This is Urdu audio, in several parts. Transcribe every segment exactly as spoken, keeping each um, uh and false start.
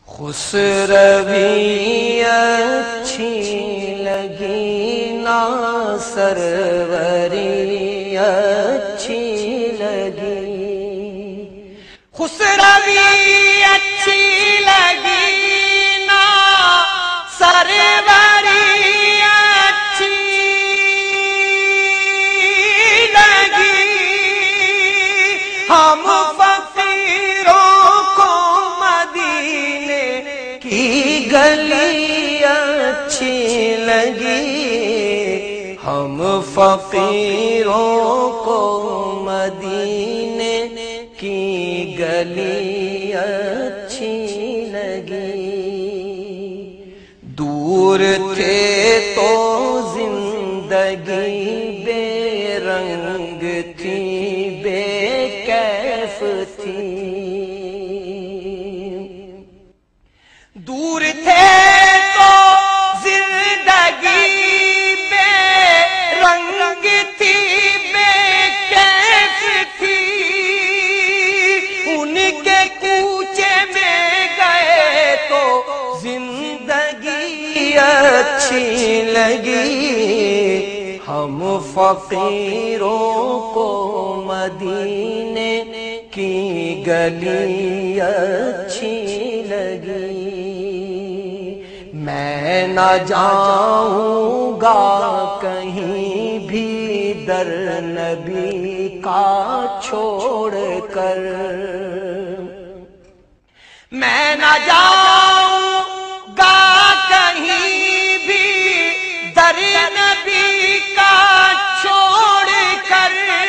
خسروی اچھی لگی نا سروری اچھی لگی، خسروی اچھی لگی نا سروری اچھی لگی، ہم گلی اچھی لگی، ہم فقیروں کو مدینے کی گلی اچھی لگی۔ دور تھے تو زندگی بے رنگ تھی، بے کیف تھی، دور تھے تو زندگی بے رنگ تھی، بے کیف تھی، ان کے کوچے میں گئے تو زندگی اچھی لگی، ہم فقیروں کو مدینے کی گلی اچھی لگی۔ میں نہ جاؤں گا کہیں بھی در نبی کا چھوڑ کر، میں نہ جاؤں گا کہیں بھی در نبی کا چھوڑ کر،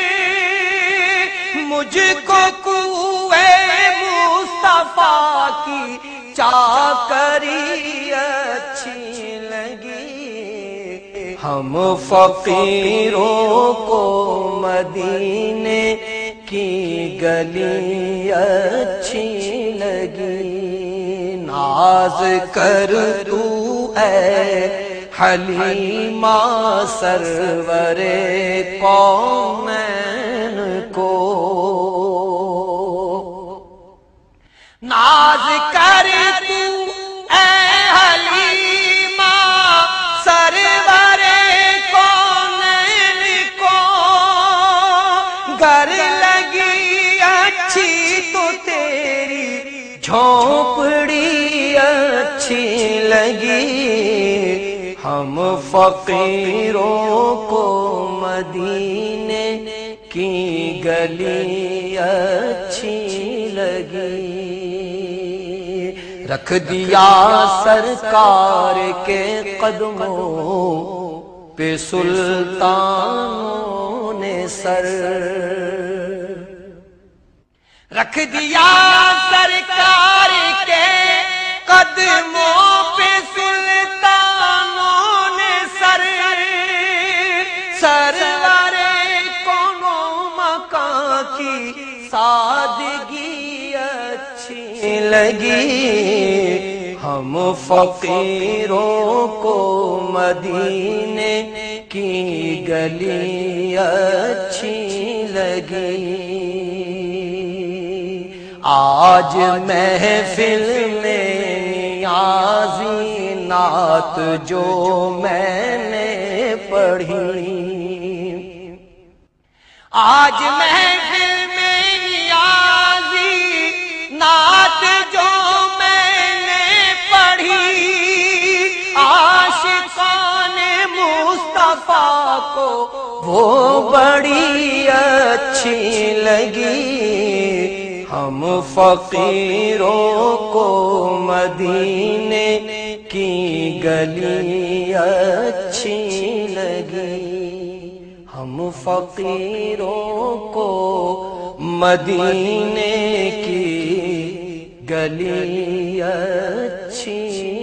مجھ کو کوئے مصطفیٰ کی چاکری اچھی لگی، ہم فقیروں کو مدینے کی گلی اچھی لگی۔ ناز کر تو اے حلیمہ سرور قومین کو، ناز کر تو اے حلیمہ سرور کونین کو، گر لگی اچھی تو تیری جھونپڑی اچھی لگی، ہم فقیروں کو مدینے کی گلی اچھی لگی۔ رکھ دیا سرکار کے قدموں پہ سلطانوں نے سر، رکھ دیا سرکار کے قدموں پہ سلطانوں نے سر، سرور کونو مکان کی سادگی اچھی لگی، ہم فقیروں کو مدینے کی گلی اچھی لگی۔ آج محفل میں نیازی نعت جو میں نے پڑھی، آج محفل میں نیازی نعت جو میں نے پڑھی، عاشقان مصطفیٰ کو وہ بڑی اچھی لگی، ہم فقیروں کو مدینے کی گلی اچھی لگی، ہم فقیروں کو مدینے کی گلی اچھی